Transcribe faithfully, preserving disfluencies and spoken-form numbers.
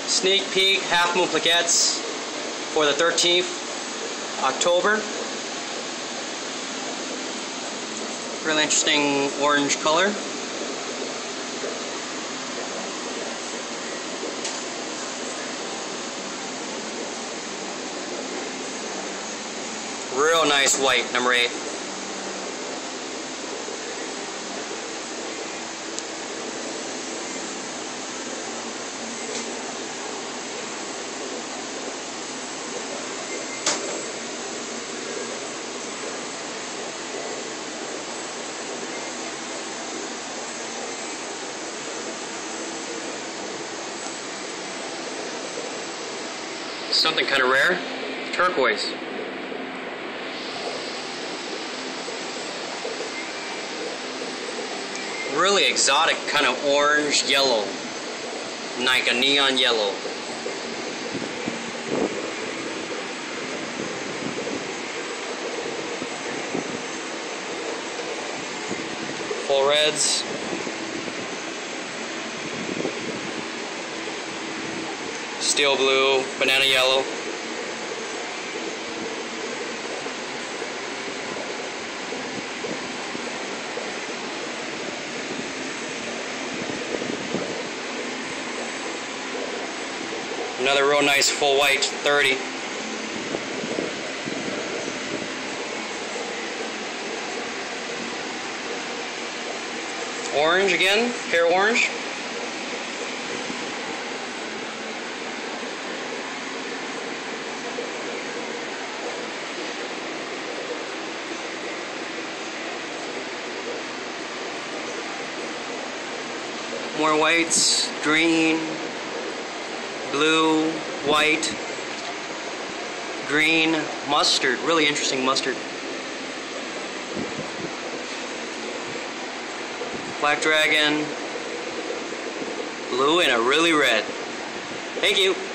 Sneak peek Half Moon Plaquettes for the thirteenth October. Really interesting orange color. Real nice white, number eight. Something kind of rare, turquoise. Really exotic kind of orange yellow, like a neon yellow. Full reds. Steel blue, banana yellow. Another real nice full white, thirty. Orange again, pure orange. More whites, green, blue, white, green, mustard, really interesting mustard. Black dragon, blue, and a really red. Thank you.